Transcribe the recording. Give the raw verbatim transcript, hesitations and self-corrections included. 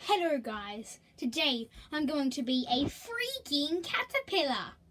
Hello guys, today I'm going to be a freaking caterpillar.